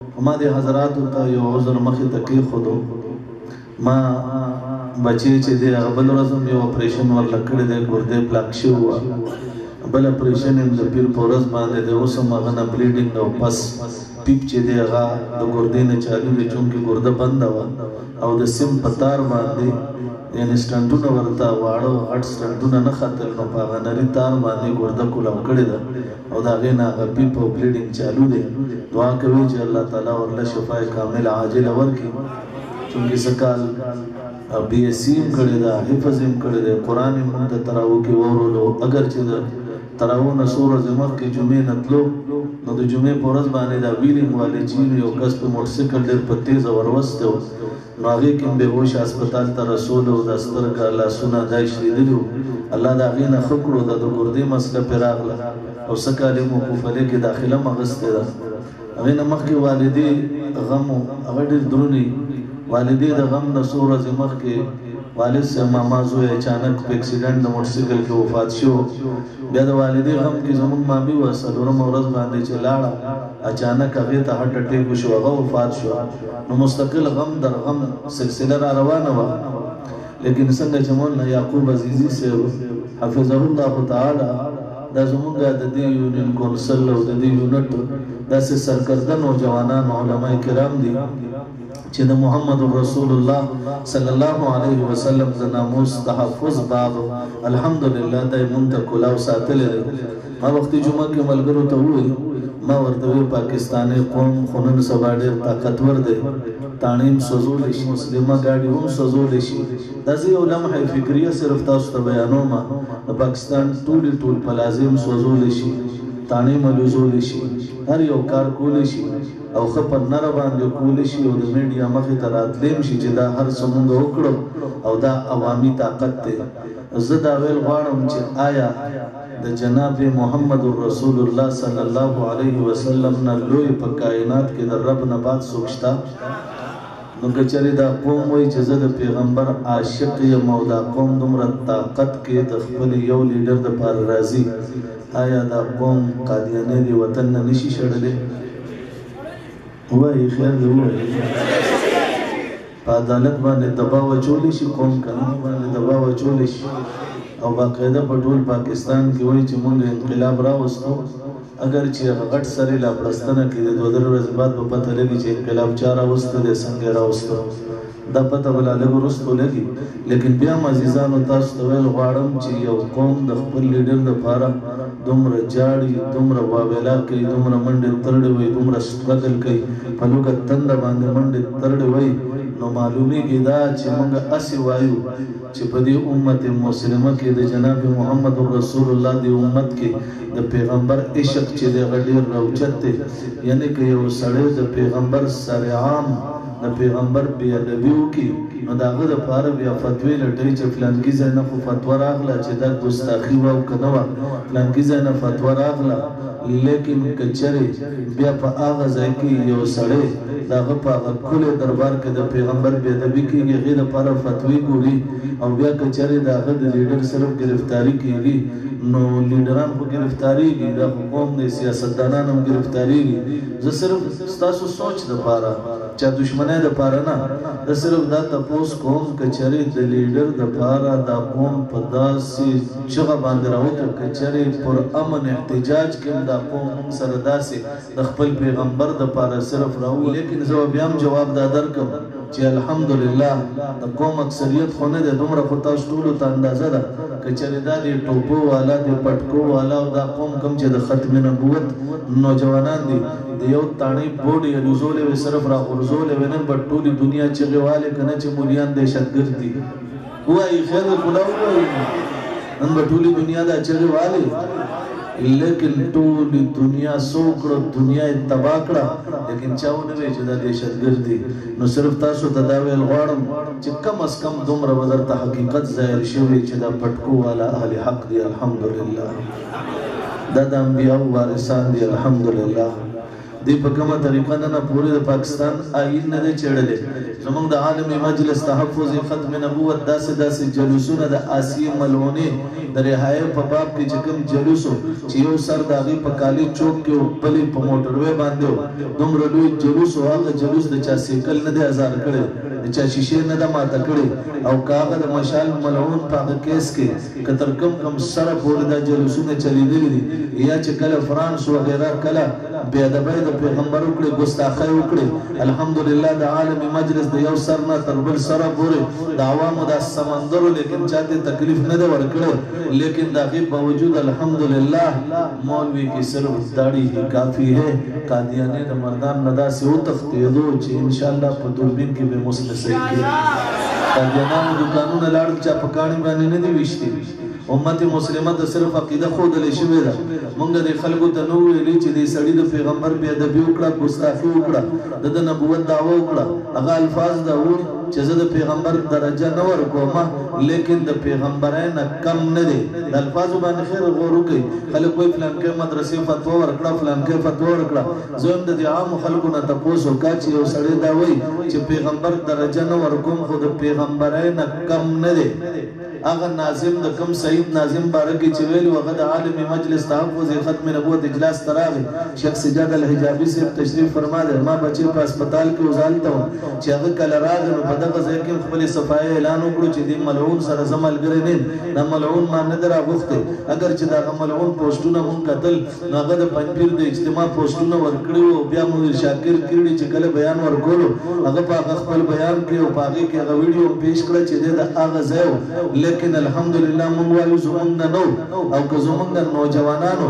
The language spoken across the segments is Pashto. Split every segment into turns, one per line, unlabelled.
ما دې حضراتو ته یو عذر مخې ته کېښودو. ما بچی چې دی هغه بل ورځ هم یو اپریشن ورله کړی دی، ګردې پلاک شوي وه. بل اپریشن یې د پیر په ورځ باندې دی. اوس هم هغه نه بلیډینګ او پس پیپ چې دی هغه د ګردې نه چالو دی، چونکې ګرده بنده وه او د سیم په تار باندې یعنې سټنټونه ورته واړه غټ سټنټونه نه ختل، نو په هغه نري تار باندې ګرده کولاو کړې ده او د هغې نه هغه پیپ او بلیډینګ چالو دی. دعا کوي چې الله تعالی ورله شفای کامله عاجله ورکړي، چونکې څه کال بی ایس سی هم کړې ده، حفظ هم کړی دی، قرآن یې موږ د تراو کې واورولو. اگر چې د تراو نه څو ورځې مخکې جمعې نه تلو، نو د جمعې په ورځ باندې دا ویلینګ والے چین یو کس په موټرسایکل ډېر په تیزه وروستی و، نو هغې کې هم بېهوش هسپتال ته رسولو. د سترګه لاسونه دا یې شلېدلي وو. الله د هغې نه ښه کړو، د ګردې مسله پرې راغله او څه کال یې موقوفلې کې داخله هم اغوستې ده. هغې نه مخکې والدې غم و، هغه ډېر دروند. والدې د غم نه څو ورځې مخکې والد صاحب ماما زوی اچانک په اکسیډنټ د موټرسایکل کې وفات شو. بیا د والدې غم کې زموږ مامي وه، څلورمه ورځ باندې چې لاړه اچانک هغې ته هارټ اټیک وشو، هغه وفات شو. نو مستقل غم در غم سلسله را روانه وه. لیکن څنګه چې مولانا یعقوب عزیزي صاحب حفظه الله تعالی دا زمونږ د دې یونین کونسل او د دې یونټ داسې سرکرده نوجوانان علماء کرام دي چې د محمد رسول الله صلی الله علیه وسلم د ناموس تحفظ باب الحمدلله د منتقلاو ساتلی دی. ما وختي جمعه کې ملګرو ته وویل، ما ورته ویل پاکستانی قوم خو نن سبا ډېر طاقتور دی، تاڼې هم سوځولی شي، مسلمه ګاډي هم سوځولی شي. دا زه یو لمحه فکریه صرف تاسو ته بیانوم. د پاکستان ټول پلازې هم سوځولی شي، تاڼې ملوزولی شي، هر یو کار کولی شي او ښه په نره باندې کولی شي او د میډیا مخې ته راتلی هم شي چې دا هر څه مونږ وکړو او دا عوامي طاقت دی. زه دا ویل غواړم چې آیا د جناب محمد رسول الله صلی الله علیه وسلم نه لوی په کائنات کې د رب نه بعد څوک شته؟ نو که چېرې دا قوم وایي چې زه د پیغمبر عاشق یم او دا قوم دومره طاقت کې د خپل یو لیډر دپاره راځي، آیا دا قوم قادیانۍ د وطن نه نشي شړلی؟ وایي خیر دی ووایي. په عدالت باندې دباو اچولی شي، قوم قانون باندې دباو اچولی شي او باقاعده په ټول پاکستان کې وایي چې مونږ انقلاب راوستو. اگر چې هغه غټ سرې لا پړستنه کې د 2-3 ورځې بعد به پته لګي چې انقلاب چا راوسته دی، څنګه راوسته، دا پته به لا لږ وروسته لګي. لیکن بیا هم عزیزانو تاسو ته ویل غواړم چې یو قوم د خپل لیډر دپاره دومره جاړي، دومره واویلا کوي، دومره منډې ترړې وایي، دومره سټرګل کوي، په لوږه تنده باندې منډې ترړې وایي، نو معلومیږي دا چې موږ هسې وایو چې په دې امت مسلمه کې د جناب محمد رسول الله د امت کې د پیغمبر عشق چې دی هغه ډېر راوچت دی. یعنې که یو سړی د پیغمبر سر عام د پیغمبر بې ادبي وکړي، نو د هغه دپاره بیا فتوې لټوي چې فلانکي ځای نه خو فتوا راغله چې دا ګستاخي وه او که نه وه، فلانکي ځای نه فتوا راغله. لیکن که چېرې بیا په هغه ځای کې یو سړی د هغه په هغه ښکلي دربار کې د پیغمبر بې ادبي کېږي، هغې دپاره فتوې ګوري، او بیا که چېرې د هغه د لیډر صرف ګرفتاري کېږي، نو لیډران خو ګرفتاریږي، دا خو قوم دی، سیاستدانان هم ګرفتاریږي. زه صرف ستاسو سوچ دپاره، چا دشمنۍ دپاره نه، زه صرف دا تپوس کوم که چېرې د لیډر دپاره دا قوم په داسې چغه باندې راوتو، که چېرې پر امن احتجاج کې هم دا قوم موږ سره داسې د خپل پیغمبر دپاره صرف راوي. لیکن زه به بیا هم جواب دا درکړم چې الحمدلله د قوم اکثریت خو نه دی، دومره خو تاسو ټولو ته اندازه ده. که چېرې دا د ټوپو والا، د پټکو والا او دا قوم کوم چې د ختم نبوت نوجوانان دي، د یو تاڼۍ بوډ یې لوزولی وي، صرف را غورځولی وي، نن به ټولې دنیا چغې والې که نه چې مولیان دهشتګرد دي. ووایي خیر دی کلا ووایي، نن به ټولې دنیا دا چغې والې، لیکن ټولې دنیا څه وکړه، دنیا یې تباه کړه، لیکن چا ونه وایي چې دا دهشتګرد دي. نو صرف تاسو ته دا ویل غواړم چې کم از کم دومره به درته حقیقت ظاهر شوی چې دا پټکو والا اهل حق دی، الحمدلله دا د انبیاو وارثان دي، الحمدلله دی په کومه طریقه نه پوره د پاکستان آئین نه دی چړلې زمونږ د عالمي مجلس تحفظ ختم نبوت داسې جلوسونه د آسیې ملعونې د رهایې په باب کې چې کوم جلوسو چې یو سر د هغې په کالج چوک کې بلې په موټروی باندې دومره لوی جلوس و هغه جلوس د چا سیکل نه دی ازار کړی د چا شیشې نه ده ماته کړې او که هغه د مشال ملعون په هغه کیس کې که تر کم سره پورې دا جلوسونه چلیدلي دي یا چې کله فرانس وغیره کله بېادبۍ د پیغمبر وکړې ګستاخۍ وکړې الحمدلله د عالمي مجلس د یو سر نه تر بل سره پورې د عوامو دا سمندرو لیکن چاته تکلیف نه ده ورکړی لیکن د هغې باوجود الحمدلله مولوي کې صرف داړي هی کافي ہے قادیانې د مردان نه داسې وتښتېدو چې انشاءالله په دوربین کې به مسله صحیح کړي قادیانانو دوکانونه لاړل چا په کاڼي باندې نه دي ویشتي امت مسلمه ته صرف عقیده ښودلې شوې ده موږ د خلکو ته نه ویلي چې دې سړي د پیغمبر بېادبي وکړه ګستاخي وکړه د نبوت دعوه وکړه هغه الفاظ دا وایي چې زه د پیغمبر درجه نه ورکوم لیکن د پیغمبرۍ نه کم نه دی د الفاظو باندې خیر غور وکړئ خلک وایي فلانکۍ مدرسې فتوا ورکړه فلانکۍ فتوا ورکړه زه هم د دې عامو خلکو نه تپوس وکړه چې یو سړی دا وایي چې پیغمبر درجه نه ورکوم خو د پیغمبرۍ نه کم نه دی هغه ناظم د کوم سعید ناظم باره کې چې ویلي هغه د عالمي مجلس تحفظ ختم نبوت اجلاس ته راغی شیخ سجاد الحجابي صاحب تشریف فرما دی ما بچې په هسپتال کې وزالته وم چې هغه کله راغی نو په دغه ځای کې خپلې صفایي اعلان وکړو چې دې ملعون سره زه ملګری نه یم دا ملعون ما نه دی راغوښتی اگر چې د هغه ملعون پوسټونه مونږ کتل نو هغه د پنجپیر د اجتماع پوسټونه ورکړي وو بیا مو شاکر کړي چې کله بیان ورکولو هغه په هغه خپل بیان کې او په هغې کې هغه ویډیو پیش کړه چې دی د هغه ځای و لیکن الحمدلله مونږ وایو زمونږ نه نو او که زمونږ د نوجوانانو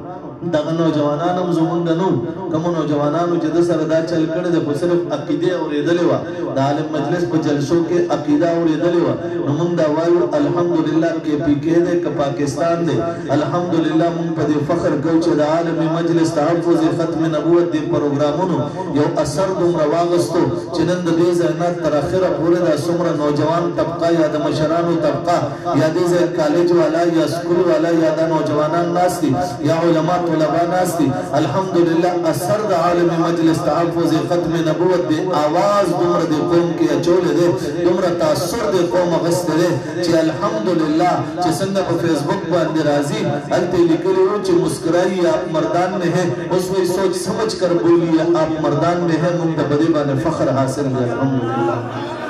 دغه نوجوانان هم زمونږ د نو کومو نوجوانانو چې د سره دا چل کړی دی خو صرف عقیدې اورېدلې وه د عالم مجلس په جلسو کې عقیده اورېدلې وه نو مونږ دا وایو الحمدلله کې پی کې دی که پاکستان دی الحمدلله مونږ په دې فخر کوو چې د عالمي مجلس تحفظ ختم نبوت دې پروګرامونو یو اثر دومره واغستو چې نن د دې ځای نه تر اخره پورې دا څومره نوجوان طبقه یا د مشرانو طبقه یا دې ځای کالج والا یا سکول والا یا دا نوجوانان ناست دي یا علما طلبا ناست دي الحمدلله اثر د عالمي مجلس تحفظ ختم نبوت دی آواز دومره د قوم کې اچولی دی دومره تاثر د قوم اغوستی دی چې الحمدلله چې څنګه په فیسبوک باندې راځي هلته یې لیکلي وو چې مسکرائی آپ مردان میں ہیں اوس وایي سوچ سمجھ کر بولیے آپ مردان میں ہیں موږ ته په دې باندې فخر حاصل دی الحمدلله